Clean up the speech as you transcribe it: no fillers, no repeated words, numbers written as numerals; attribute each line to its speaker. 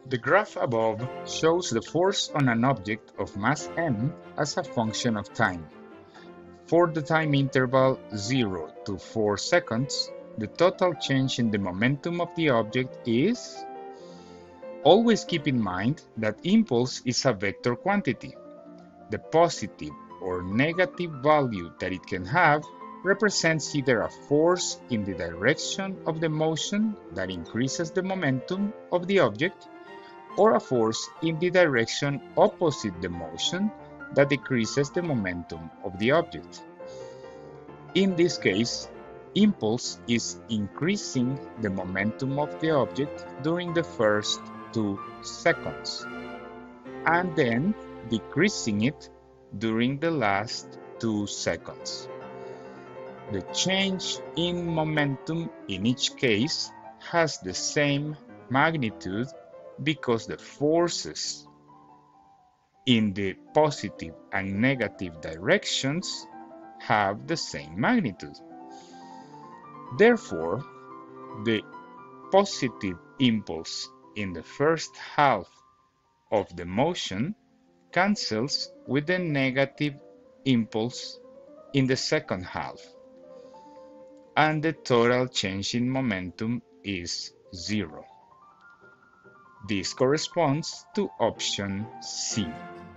Speaker 1: The graph above shows the force on an object of mass m as a function of time. For the time interval 0 to 4 seconds, the total change in the momentum of the object is. Always keep in mind that impulse is a vector quantity. The positive or negative value that it can have represents either a force in the direction of the motion that increases the momentum of the object, or a force in the direction opposite the motion that decreases the momentum of the object. In this case, impulse is increasing the momentum of the object during the first 2 seconds, and then decreasing it during the last 2 seconds. The change in momentum in each case has the same magnitude because the forces in the positive and negative directions have the same magnitude. Therefore, the positive impulse in the first half of the motion cancels with the negative impulse in the second half, and the total change in momentum is 0. This corresponds to option C.